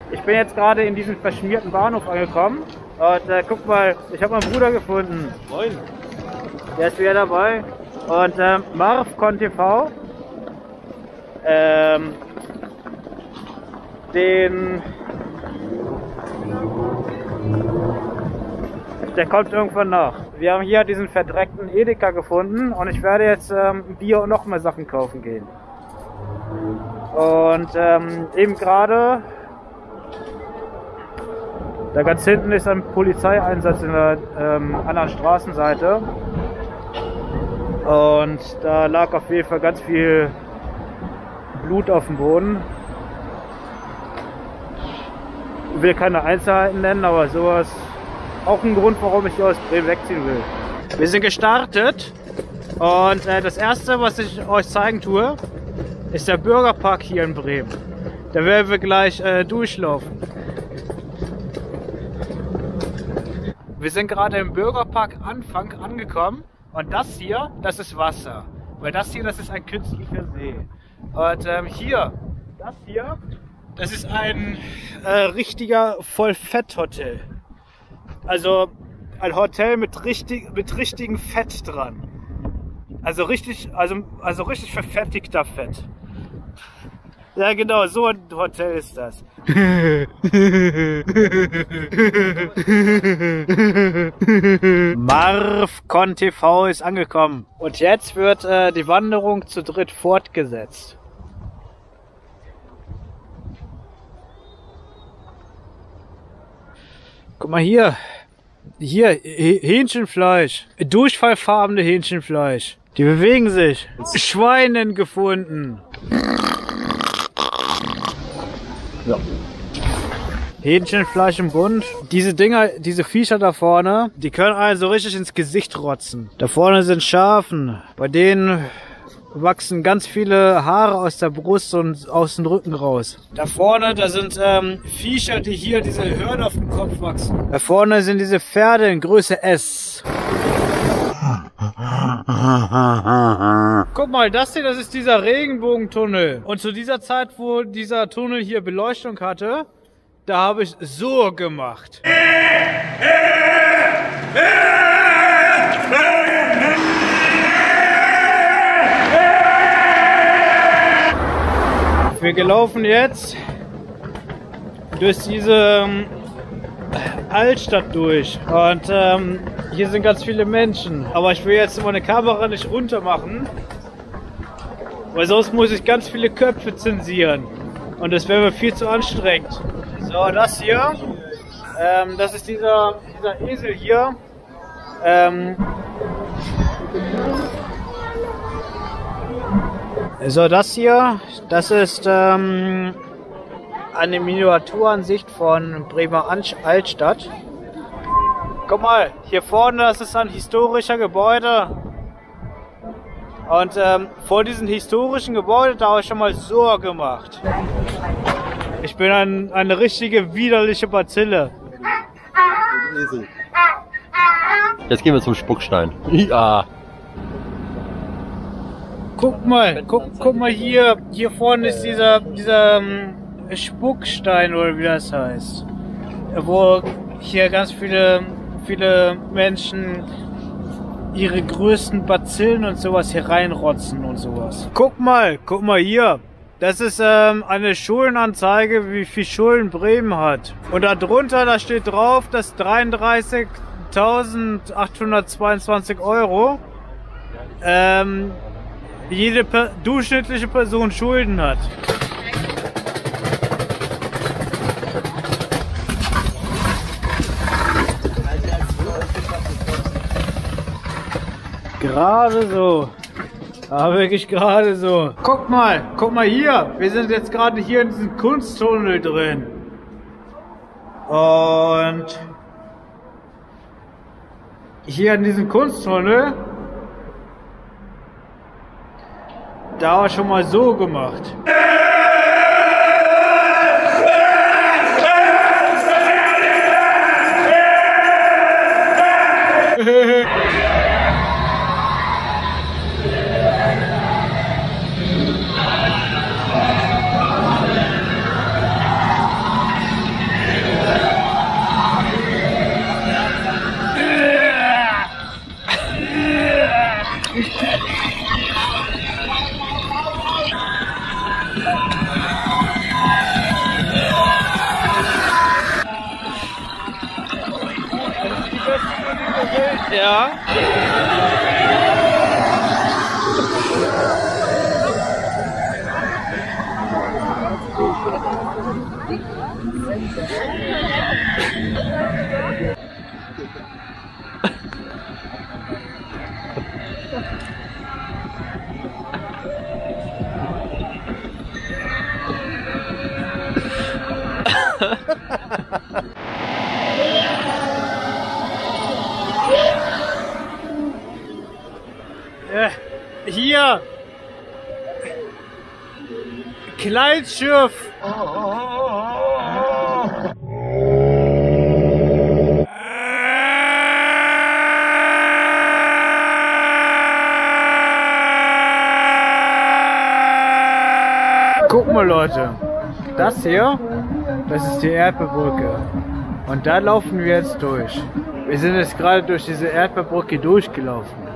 Ich bin jetzt gerade in diesem verschmierten Bahnhof angekommen. Und guck mal, ich habe meinen Bruder gefunden. Moin. Der ist wieder dabei. Und Marvcon TV. Der kommt irgendwann nach. Wir haben hier diesen verdreckten Edeka gefunden und ich werde jetzt Bier und noch mehr Sachen kaufen gehen. Und eben gerade, da ganz hinten ist ein Polizeieinsatz in der anderen Straßenseite. Und da lag auf jeden Fall ganz viel Blut auf dem Boden. Ich will keine Einzelheiten nennen, aber sowas auch ein Grund, warum ich hier aus Bremen wegziehen will. Wir sind gestartet und das erste, was ich euch zeigen tue, ist der Bürgerpark hier in Bremen. Da werden wir gleich durchlaufen. Wir sind gerade im Bürgerpark Anfang angekommen und das hier, das ist Wasser. Weil das hier, das ist ein künstlicher See. Und hier, das ist ein richtiger Vollfett-Hotel. Also ein Hotel mit richtigem Fett dran. Also richtig verfettigter Fett. Ja genau, so ein Hotel ist das. Marvcon TV ist angekommen. Und jetzt wird die Wanderung zu dritt fortgesetzt. Guck mal hier. Hier, Hähnchenfleisch. Durchfallfarbene Hähnchenfleisch. Die bewegen sich. Schweinen gefunden. Ja. Hähnchenfleisch im Bund. Diese Dinger, diese Viecher da vorne, die können also richtig ins Gesicht rotzen. Da vorne sind Schafen. Bei denen wachsen ganz viele Haare aus der Brust und aus dem Rücken raus. Da vorne, da sind Viecher, die hier diese Hörner auf dem Kopf wachsen. Da vorne sind diese Pferde in Größe S. Guck mal, das hier, das ist dieser Regenbogentunnel. Und zu dieser Zeit, wo dieser Tunnel hier Beleuchtung hatte, da habe ich so gemacht. Wir gelaufen jetzt durch diese Altstadt durch und hier sind ganz viele Menschen, aber ich will jetzt meine Kamera nicht runter machen, weil sonst muss ich ganz viele Köpfe zensieren und das wäre mir viel zu anstrengend. So, das hier, das ist dieser Esel hier. So, das hier, das ist eine Miniaturansicht von Bremer Altstadt. Guck mal, hier vorne, das ist ein historischer Gebäude. Und vor diesem historischen Gebäude, da habe ich schon mal so gemacht. Ich bin eine richtige widerliche Bazille. Jetzt gehen wir zum Spuckstein. Ja. Guck mal hier vorne ist dieser Spuckstein oder wie das heißt. Wo hier ganz viele Menschen ihre größten Bazillen und sowas hier reinrotzen und sowas. Guck mal hier. Das ist eine Schuldenanzeige, wie viel Schulden Bremen hat. Und darunter, da steht drauf, dass 33.822 Euro jede durchschnittliche Person Schulden hat. Gerade so. Aber wirklich gerade so. Guck mal hier. Wir sind jetzt gerade hier in diesem Kunsttunnel drin. Und hier in diesem Kunsttunnel, da habe ich schon mal so gemacht. Ja. Hier! Kleinschiff! Guck mal Leute, das hier, das ist die Erdbeerbrücke und da laufen wir jetzt durch. Wir sind jetzt gerade durch diese Erdbeerbrücke durchgelaufen.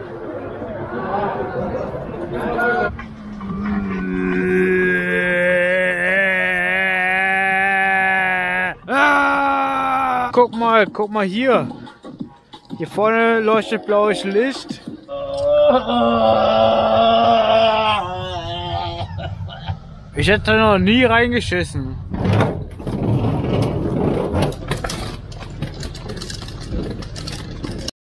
Guck mal hier. Hier vorne leuchtet blaues Licht. Ich hätte noch nie reingeschissen.